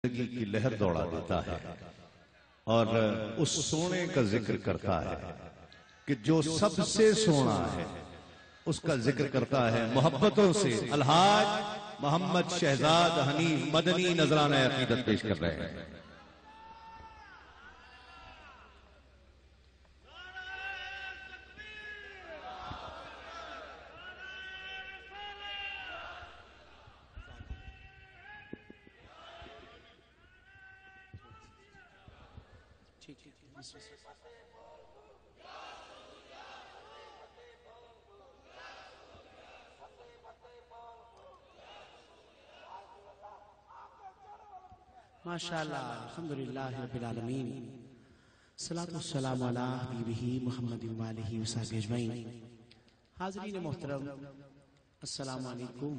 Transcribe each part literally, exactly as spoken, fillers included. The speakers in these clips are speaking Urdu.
زندگی کی لہر دوڑا دیتا ہے اور اس سونے کا ذکر کرتا ہے کہ جو سب سے سونا ہے اس کا ذکر کرتا ہے محبتوں سے۔ الحاج محمد شہزاد حنیف مدنی نذرانہ عقیدت پیش کر رہے ہیں۔ ماشاءاللہ الحمدللہ رب العالمین صلاۃ والسلام علی حبیبہ محمد وآلہ وصحبہ اجمعین۔ حاضرین محترم السلام علیکم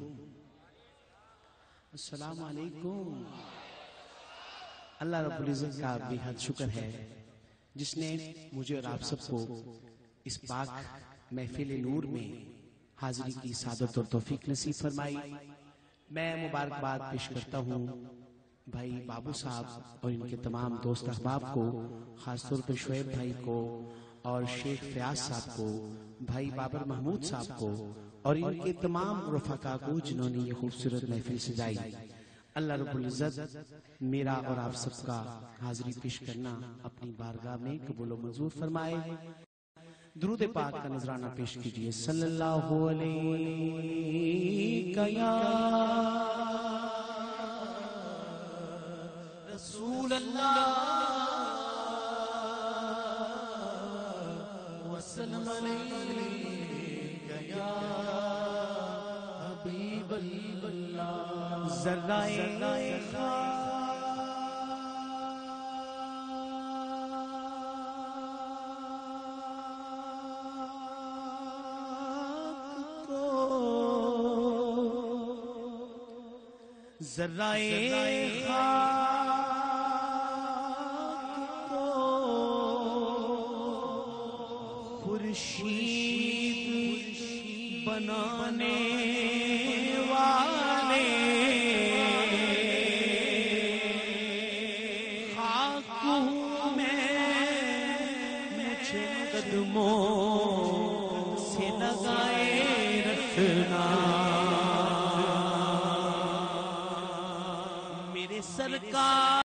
السلام علیکم۔ اللہ رب العزت کا بے حد شکر ہے جس نے مجھے اور آپ سب کو اس پاک محفل نور میں حاضری کی سعادت اور توفیق نصیب فرمائی۔ میں مبارکباد پیش کرتا ہوں بھائی بابو صاحب اور ان کے تمام دوست احباب کو، خاص طور پر شعیب بھائی کو اور شیخ فیاض صاحب کو، بھائی بابر محمود صاحب کو اور ان کے تمام رفقا کو جنہوں نے یہ خوبصورت محفل سجائی۔ اللہ رب العزت میرا اور آپ سب کا حاضری پیش کرنا اپنی بارگاہ میں قبول و منظور فرمائے۔ درود پاک کا نذرانہ پیش کیجئے۔ صلی اللہ علیہ یا رسول اللہ وسلم علیک یا حبیب اللہ۔ ذرائے خاک کو ذرائے خاک خورشید بنانے والے خاک ہوں میں، مجھے قدموں سے لگائے رکھنا، میرے سرکار